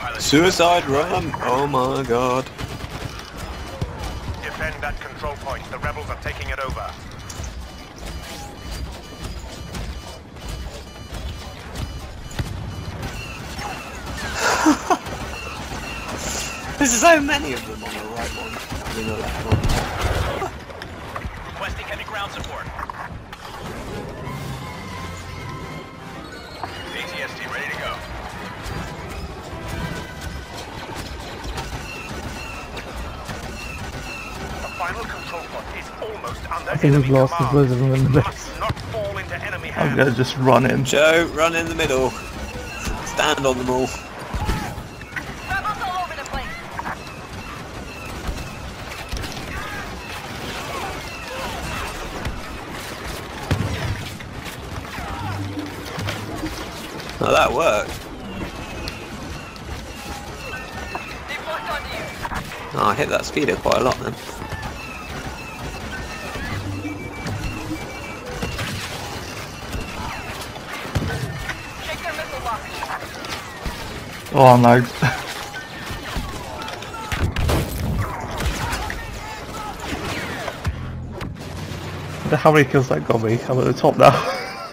Suicide run! Oh my god. Defend that control point. The rebels are taking it over. There's so many of them on the right one. And the left one. Requesting heavy ground support. ATST ready to go. The final control point is almost under I think we've lost the blizzard in the base. Must not fall into enemy I'm hands. gonna just run in. Joe, run in the middle. Stand on them all. Rebels all over the place. Oh, that worked. They've locked onto you. Oh, I hit that speeder quite a lot then. Check their missile lock. Oh, I'm lagged. How many kills that got me? I'm at the top now.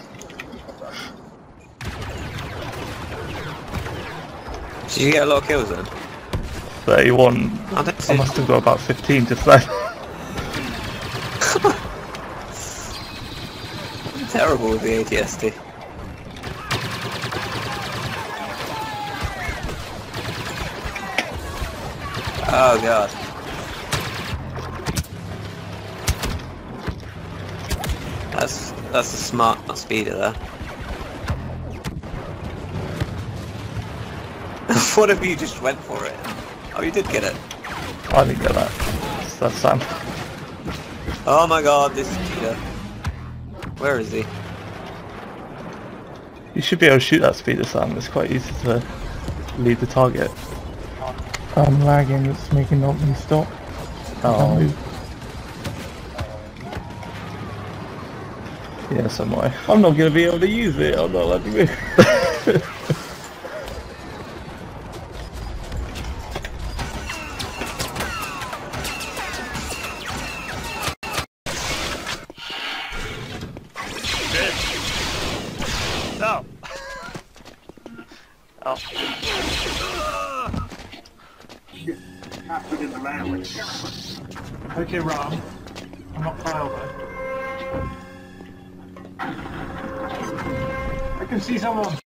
Did you get a lot of kills then? 31. I don't I see. must have got about 15 just then. Terrible with the ATST. Oh god. That's a smart speeder there. What if you just went for it? Oh, you did get it. I didn't get that. That's Sam. Oh my god, this is Peter. Where is he? You should be able to shoot that speeder, Sam. It's quite easy to lead the target. I'm lagging, it's making me stop. Oh. Yeah, so am I. I'm not going to be able to use it. I'm not letting me. No. Oh. Okay, Ram. I'm not Kyle though. I can see someone.